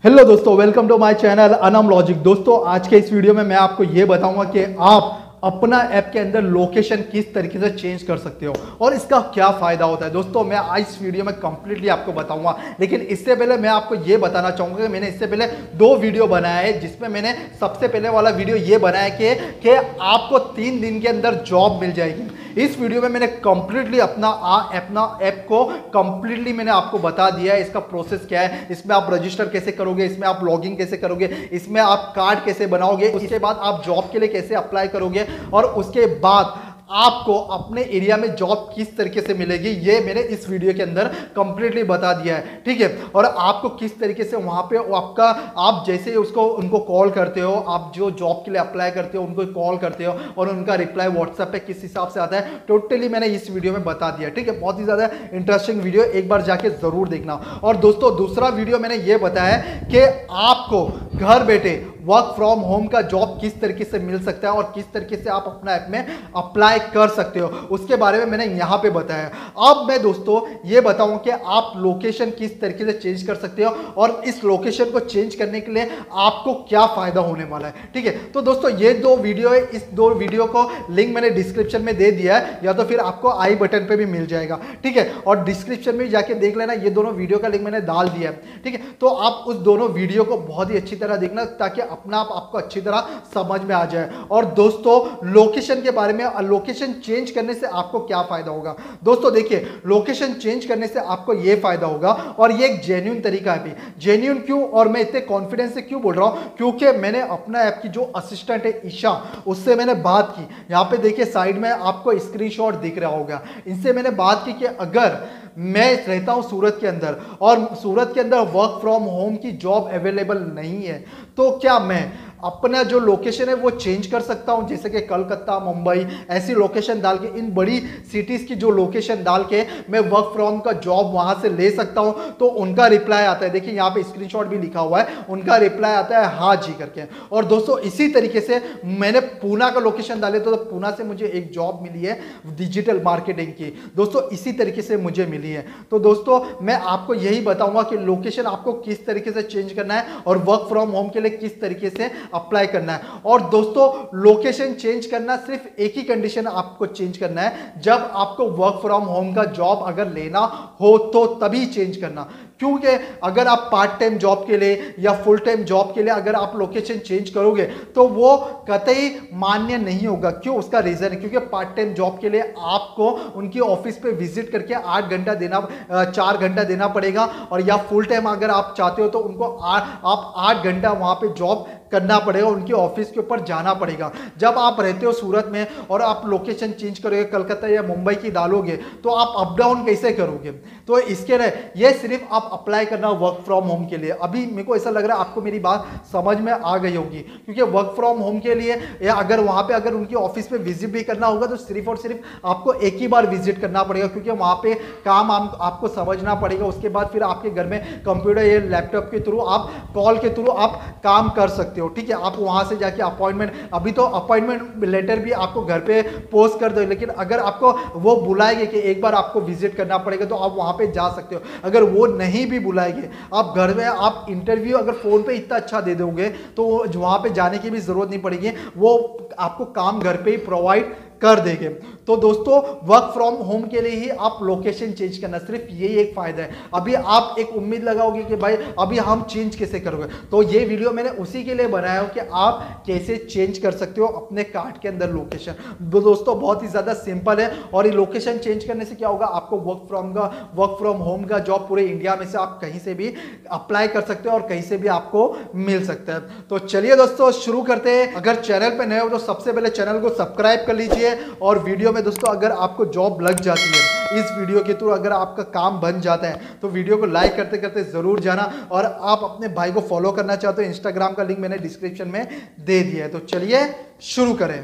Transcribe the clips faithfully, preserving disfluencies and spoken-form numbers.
Hello दोस्तों, welcome to my channel Anam logic. दोस्तों, आज के इस वीडियो में मैं आपको ये बताऊंगा कि आप अपना ऐप के अंदर लोकेशन किस तरीके से चेंज कर सकते हो और इसका क्या फायदा होता है। दोस्तों, मैं आज इस वीडियो में कंप्लीटली आपको बताऊंगा, लेकिन इससे पहले मैं आपको ये बताना चाहूंगा कि मैंने इससे पहले दो वीडियो बनाया है, जिसमें मैंने सबसे पहले वाला वीडियो ये बनाया कि कि आपको तीन दिन के अंदर जॉब मिल जाएगी। इस वीडियो में मैंने कंप्लीटली अपना अपना ऐप को कंप्लीटली मैंने आपको बता दिया है, इसका प्रोसेस क्या है, इसमें आप रजिस्टर कैसे करोगे, इसमें आप लॉगिन कैसे करोगे, इसमें आप कार्ड कैसे बनाओगे, उसके बाद आप जॉब के लिए कैसे अप्लाई करोगे और उसके बाद आपको अपने एरिया में जॉब किस तरीके से मिलेगी, ये मैंने इस वीडियो के अंदर कंप्लीटली बता दिया है। ठीक है, और आपको किस तरीके से वहां पे आपका आप जैसे उसको उनको कॉल करते हो, आप जो जॉब के लिए अप्लाई करते हो उनको कॉल करते हो और उनका रिप्लाई व्हाट्सएप पे किस हिसाब से आता है, टोटली मैंने इस वीडियो में बता दिया। ठीक है, बहुत ही ज्यादा इंटरेस्टिंग वीडियो, एक बार जाके जरूर देखना। और दोस्तों, दूसरा वीडियो मैंने ये बताया कि आपको घर बैठे वर्क फ्रॉम होम का जॉब किस तरीके से मिल सकता है और किस तरीके से आप अपना ऐप में अप्लाई कर सकते हो, उसके बारे में मैंने यहां पे बताया। अब मैं दोस्तों ये बताऊं कि आप लोकेशन किस तरीके से चेंज कर सकते हो और इस लोकेशन को चेंज करने के लिए आपको क्या फायदा होने वाला है। ठीक है, तो दोस्तों ये दो वीडियो है, इस दो वीडियो को लिंक मैंने डिस्क्रिप्शन में दे दिया है, या तो फिर आपको आई बटन पे भी मिल जाएगा। ठीक है, और डिस्क्रिप्शन में जाके देख लेना, ये दोनों वीडियो का लिंक मैंने डाल दिया है। ठीक है, तो आप उस दोनों वीडियो को बहुत ही अच्छी तरह देखना ताकि अपना आप आपको अच्छी तरह समझ में आ जाए। और दोस्तों, लोकेशन के बारे में, लोकेशन चेंज करने से आपको क्या फायदा होगा। दोस्तों देखिए, लोकेशन चेंज करने से आपको यह फायदा होगा, और ये एक जेन्युइन तरीका है भी। जेन्युइन क्यों और मैं इतने कॉन्फिडेंस से क्यों बोल रहा हूं, क्योंकि मैंने अपना ऐप की जो असिस्टेंट है ईशा, उससे मैंने बात की। यहां पे देखिए साइड में आपको स्क्रीनशॉट दिख रहा होगा, इनसे मैंने बात की कि अगर मैं रहता हूं सूरत के अंदर और सूरत के अंदर वर्क फ्रॉम होम की जॉब अवेलेबल नहीं है, तो क्या मैं अपना जो लोकेशन है वो चेंज कर सकता हूं, जैसे कि कलकत्ता, मुंबई, ऐसी लोकेशन डाल के, इन बड़ी सिटीज की जो लोकेशन डाल के मैं वर्क फ्रॉम का जॉब वहां से ले सकता हूं। तो उनका रिप्लाई आता है, देखिए यहां पे स्क्रीनशॉट भी लिखा हुआ है, उनका रिप्लाई आता है हाँ जी करके। और दोस्तों, इसी तरीके से मैंने पूना का लोकेशन डाले तो पूना से मुझे एक जॉब मिली है डिजिटल मार्केटिंग की। दोस्तों, इसी तरीके से मुझे मिली है। तो दोस्तों, मैं आपको यही बताऊंगा कि लोकेशन आपको किस तरीके से चेंज करना है और वर्क फ्रॉम होम के लिए किस तरीके से अप्लाई करना है। और दोस्तों, लोकेशन चेंज करना सिर्फ एक ही कंडीशन आपको चेंज करना है, जब आपको वर्क फ्रॉम होम का जॉब अगर लेना हो तो तभी चेंज करना। क्योंकि अगर आप पार्ट टाइम जॉब के लिए या फुल टाइम जॉब के लिए अगर आप लोकेशन चेंज करोगे तो वो कतई मान्य नहीं होगा। क्यों? उसका रीजन है क्योंकि पार्ट टाइम जॉब के लिए आपको उनकी ऑफिस पे विजिट करके आठ घंटा देना चार घंटा देना पड़ेगा, और या फुल टाइम अगर आप चाहते हो तो उनको आ, आप आठ घंटा वहां पे जॉब करना पड़ेगा, उनकी ऑफिस के ऊपर जाना पड़ेगा। जब आप रहते हो सूरत में और आप लोकेशन चेंज करोगे, कलकत्ता या मुंबई की डालोगे, तो आप अप डाउन कैसे करोगे। तो इसके लिए ये सिर्फ आप अप्लाई करना वर्क फ्रॉम होम के लिए। अभी मेरे को ऐसा लग रहा है आपको मेरी बात समझ में आ गई होगी, क्योंकि वर्क फ्रॉम होम के लिए या अगर वहां पे अगर उनकी ऑफिस पे विजिट भी करना होगा तो सिर्फ और सिर्फ आपको एक ही बार विजिट करना पड़ेगा, क्योंकि वहां पे काम आप, आपको समझना पड़ेगा। उसके बाद फिर आपके घर में कंप्यूटर या लैपटॉप के थ्रू आप कॉल के थ्रू आप काम कर सकते हो। ठीक है, आप वहां से जाके अपॉइंटमेंट, अभी तो अपॉइंटमेंट लेटर भी आपको घर पे पोस्ट कर दो, लेकिन अगर आपको वो बुलाएंगे कि एक बार आपको विजिट करना पड़ेगा तो आप वहां पे जा सकते हो। अगर वो नहीं भी बुलाएंगे, आप घर में आप इंटरव्यू अगर फोन पे इतना अच्छा दे दोगे तो वहां पे जाने की भी जरूरत नहीं पड़ेगी, वो आपको काम घर पे ही प्रोवाइड कर देंगे। तो दोस्तों, वर्क फ्रॉम होम के लिए ही आप लोकेशन चेंज करना, सिर्फ यही एक फायदा है। अभी आप एक उम्मीद लगाओगे कि भाई अभी हम चेंज कैसे करोगे, तो ये वीडियो मैंने उसी के लिए बनाया हो कि आप कैसे चेंज कर सकते हो अपने कार्ड के अंदर लोकेशन। दोस्तों, बहुत ही ज्यादा सिंपल है, और ये लोकेशन चेंज करने से क्या होगा, आपको वर्क फ्रॉम का वर्क फ्रॉम होम का जॉब पूरे इंडिया में से आप कहीं से भी अप्लाई कर सकते हो और कहीं से भी आपको मिल सकता है। तो चलिए दोस्तों, शुरू करते हैं। अगर चैनल पर नए हो तो सबसे पहले चैनल को सब्सक्राइब कर लीजिए, और वीडियो में दोस्तों अगर आपको जॉब लग जाती है इस वीडियो के थ्रू, अगर आपका काम बन जाता है तो वीडियो को लाइक करते करते जरूर जाना। और आप अपने भाई को फॉलो करना चाहते हो, इंस्टाग्राम का लिंक मैंने डिस्क्रिप्शन में दे दिया है। तो चलिए शुरू करें।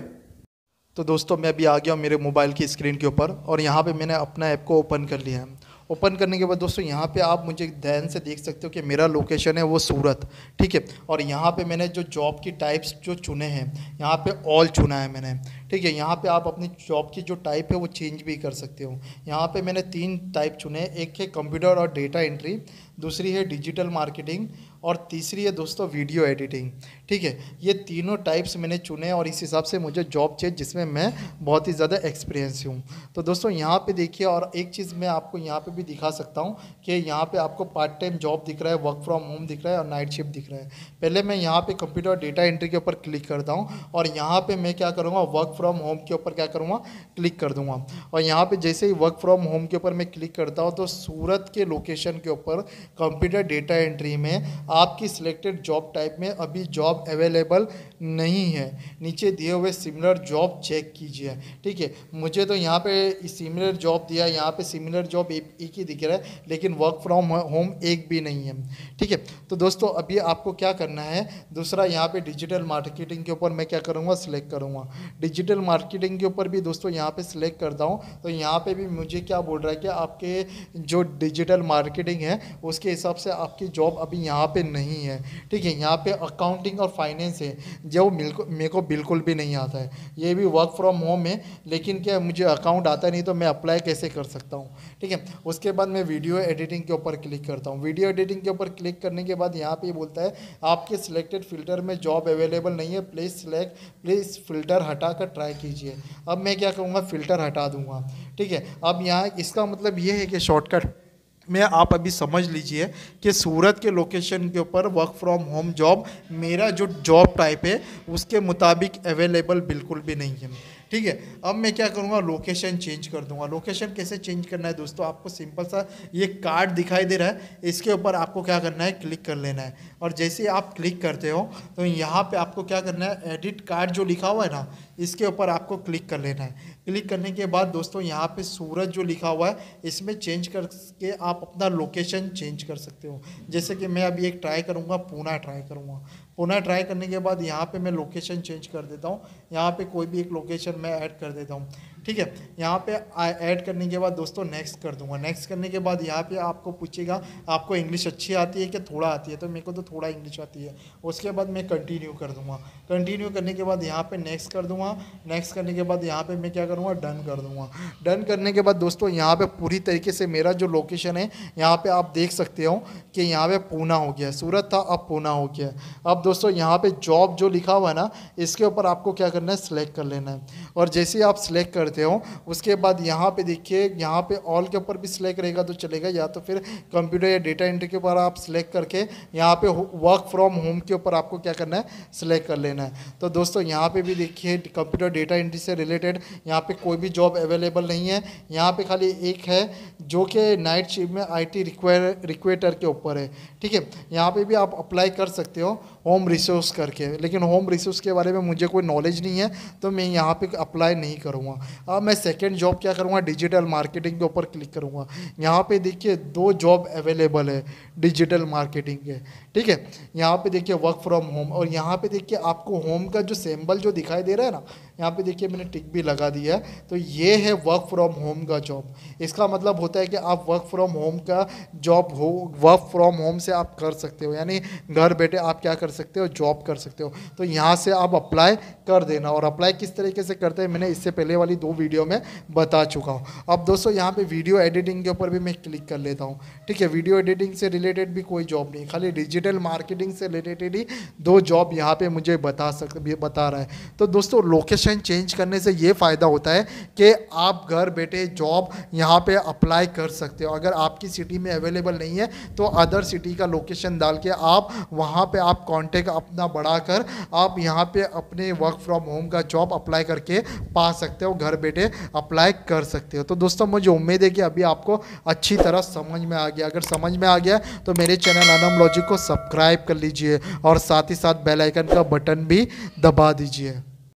तो दोस्तों, मैं अभी आ गया हूँ मेरे मोबाइल की स्क्रीन के ऊपर, और यहाँ पे मैंने अपना ऐप को ओपन कर लिया है। ओपन करने के बाद दोस्तों, यहाँ पे आप मुझे ध्यान से देख सकते हो कि मेरा लोकेशन है वो सूरत। ठीक है, और यहाँ पे मैंने जो जॉब की टाइप्स जो चुने हैं, यहाँ पे ऑल चुना है मैंने। ठीक है, यहाँ पे आप अपनी जॉब की जो टाइप है वो चेंज भी कर सकते हो। यहाँ पे मैंने तीन टाइप चुने हैं, एक है कंप्यूटर और डेटा एंट्री, दूसरी है डिजिटल मार्केटिंग, और तीसरी है दोस्तों वीडियो एडिटिंग। ठीक है, ये तीनों टाइप्स मैंने चुने और इस हिसाब से मुझे जॉब चाहिए जिसमें मैं बहुत ही ज़्यादा एक्सपीरियंस हूँ। तो दोस्तों यहाँ पे देखिए, और एक चीज़ मैं आपको यहाँ पे भी दिखा सकता हूँ कि यहाँ पे आपको पार्ट टाइम जॉब दिख रहा है, वर्क फ्रॉम होम दिख रहा है और नाइट शिफ्ट दिख रहा है। पहले मैं यहाँ पे कंप्यूटर डेटा एंट्री के ऊपर क्लिक करता हूँ और यहाँ पे मैं क्या करूँगा, वर्क फ्रॉम होम के ऊपर क्या करूँगा, क्लिक कर दूँगा। और यहाँ पे जैसे ही वर्क फ्रॉम होम के ऊपर मैं क्लिक करता हूँ तो सूरत के लोकेशन के ऊपर कंप्यूटर डेटा एंट्री में आपकी सिलेक्टेड जॉब टाइप में अभी जॉब अवेलेबल नहीं है। नीचे दिए हुए सिमिलर जॉब चेक कीजिए। ठीक है, मुझे तो यहाँ पे सिमिलर जॉब दिया, यहाँ पे सिमिलर जॉब एक ही दिख रहा है लेकिन वर्क फ्रॉम होम एक भी नहीं है। ठीक है, तो दोस्तों अभी आपको क्या करना है, दूसरा यहाँ पे डिजिटल मार्केटिंग के ऊपर मैं क्या करूँगा, सिलेक्ट करूँगा। डिजिटल मार्केटिंग के ऊपर भी दोस्तों यहाँ पे सिलेक्ट करता हूँ तो यहाँ पे भी मुझे क्या बोल रहा है कि आपके जो डिजिटल मार्केटिंग है उसके हिसाब से आपकी जॉब अभी यहाँ पे नहीं है। ठीक है, यहाँ पे अकाउंटिंग और फाइनेंस है जो मेरे को बिल्कुल भी नहीं आता है। ये भी वर्क फ्रॉम होम है लेकिन क्या मुझे अकाउंट आता नहीं तो मैं अप्लाई कैसे कर सकता हूँ। ठीक है, उसके बाद मैं वीडियो एडिटिंग के ऊपर क्लिक करता हूँ। वीडियो एडिटिंग के ऊपर क्लिक करने के बाद यहाँ पे बोलता है आपके सिलेक्टेड फिल्टर में जॉब अवेलेबल नहीं है, प्लीज़ सिलेक्ट प्लीज़ फिल्टर हटा कर ट्राई कीजिए। अब मैं क्या करूँगा, फ़िल्टर हटा दूँगा। ठीक है, अब यहाँ इसका मतलब ये है कि शॉर्टकट में आप अभी समझ लीजिए कि सूरत के लोकेशन के ऊपर वर्क फ्रॉम होम जॉब मेरा जो जॉब टाइप है उसके मुताबिक अवेलेबल बिल्कुल भी नहीं है। ठीक है, अब मैं क्या करूँगा, लोकेशन चेंज कर दूंगा। लोकेशन कैसे चेंज करना है दोस्तों, आपको सिंपल सा ये कार्ड दिखाई दे रहा है, इसके ऊपर आपको क्या करना है, क्लिक कर लेना है। और जैसे आप क्लिक करते हो तो यहाँ पे आपको क्या करना है, एडिट कार्ड जो लिखा हुआ है ना, इसके ऊपर आपको क्लिक कर लेना है। क्लिक करने के बाद दोस्तों यहाँ पे सूरत जो लिखा हुआ है इसमें चेंज करके आप अपना लोकेशन चेंज कर सकते हो। जैसे कि मैं अभी एक ट्राई करूँगा, पूना ट्राई करूँगा। पुनः ट्राई करने के बाद यहाँ पे मैं लोकेशन चेंज कर देता हूँ। यहाँ पे कोई भी एक लोकेशन मैं ऐड कर देता हूँ। ठीक है, यहाँ पे ऐड करने के बाद दोस्तों नेक्स्ट कर दूंगा। नेक्स्ट करने के बाद यहाँ पे आपको पूछेगा आपको इंग्लिश अच्छी आती है कि थोड़ा आती है, तो मेरे को तो थोड़ा इंग्लिश आती है। उसके बाद मैं कंटिन्यू कर दूंगा। कंटिन्यू करने के बाद यहाँ पे नेक्स्ट कर दूंगा। नेक्स्ट करने के बाद यहाँ पे मैं क्या करूँगा, डन कर दूंगा। डन करने के बाद दोस्तों यहाँ पे पूरी तरीके से मेरा जो लोकेशन है यहाँ पे आप देख सकते हो कि यहाँ पे पूना हो गया, सूरत था अब पूना हो गया। अब दोस्तों यहाँ पे जॉब जो लिखा हुआ है ना, इसके ऊपर आपको क्या करना है, सिलेक्ट कर लेना है। और जैसे ही आप सिलेक्ट करते हो उसके बाद यहाँ पे देखिए, यहाँ पे ऑल के ऊपर भी सिलेक्ट रहेगा तो चलेगा, या तो फिर कंप्यूटर या डेटा एंट्री के ऊपर आप सिलेक्ट करके यहाँ पे वर्क फ्रॉम होम के ऊपर आपको क्या करना है, सिलेक्ट कर लेना है। तो दोस्तों यहाँ पे भी देखिए कंप्यूटर डेटा एंट्री से रिलेटेड यहाँ पे कोई भी जॉब अवेलेबल नहीं है। यहाँ पे खाली एक है जो कि नाइट शिफ्ट में आई टी रिक्वायर रिक्वेटर के ऊपर है। ठीक है, यहाँ पे भी आप अप्लाई कर सकते हो होम रिसोर्स करके, लेकिन होम रिसोर्स के बारे में मुझे कोई नॉलेज नहीं है तो मैं यहाँ पे अप्लाई नहीं करूँगा। अब मैं सेकंड जॉब क्या करूँगा, डिजिटल मार्केटिंग के ऊपर क्लिक करूँगा। यहाँ पे देखिए दो जॉब अवेलेबल है डिजिटल मार्केटिंग के। ठीक है, यहाँ पे देखिए वर्क फ्रॉम होम, और यहाँ पे देखिए आपको होम का जो सिंबल जो दिखाई दे रहा है ना, यहाँ पे देखिए मैंने टिक भी लगा दिया है, तो ये है वर्क फ्रॉम होम का जॉब। इसका मतलब होता है कि आप वर्क फ्रॉम होम का जॉब हो वर्क फ्रॉम होम से आप कर सकते हो, यानी घर बैठे आप क्या कर सकते हो, जॉब कर सकते हो। तो यहाँ से आप अप्लाई कर देना। और अप्लाई किस तरीके से करते हैं मैंने इससे पहले वाली दो वीडियो में बता चुका हूँ। अब दोस्तों यहाँ पे वीडियो एडिटिंग के ऊपर भी मैं क्लिक कर लेता हूँ। ठीक है, वीडियो एडिटिंग से रिलेटेड भी कोई जॉब नहीं, खाली डिजिटल मार्केटिंग से रिलेटेड ही दो जॉब यहाँ पे मुझे बता सक बता रहा है। तो दोस्तों लोकेशन चेंज करने से ये फ़ायदा होता है कि आप घर बैठे जॉब यहाँ पे अप्लाई कर सकते हो। अगर आपकी सिटी में अवेलेबल नहीं है तो अदर सिटी का लोकेशन डाल के आप वहाँ पे आप कॉन्टेक्ट अपना बढ़ाकर आप यहाँ पे अपने वर्क फ्रॉम होम का जॉब अप्लाई करके पा सकते हो, घर बैठे अप्लाई कर सकते हो। तो दोस्तों मुझे उम्मीद है कि अभी आपको अच्छी तरह समझ में आ गया। अगर समझ में आ गया तो मेरे चैनल अनम लॉजिक को सब्सक्राइब कर लीजिए और साथ ही साथ बेल आइकन का बटन भी दबा दीजिए।